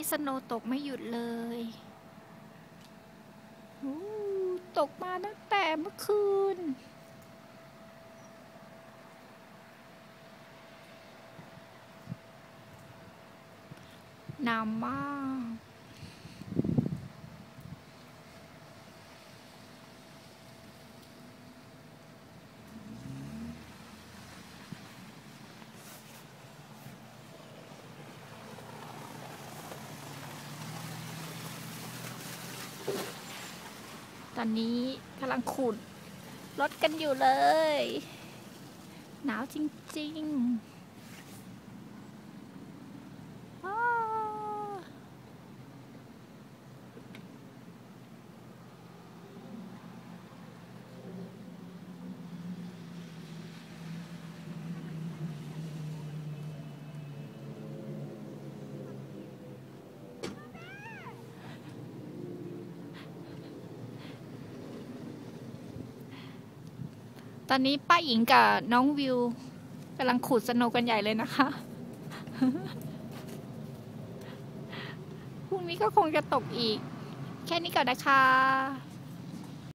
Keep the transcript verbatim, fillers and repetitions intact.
สโนว์ตกไม่หยุดเลยตกมาตั้งแต่เมื่อคืนหนาวมากตอนนี้กำลังขุดรถกันอยู่เลยหนาวจริงๆตอนนี้ป้าหญิงกับน้องวิวกำลังขุดสโนว์กันใหญ่เลยนะคะ พรุ่งนี้ก็คงจะตกอีก แค่นี้ก่อนนะคะ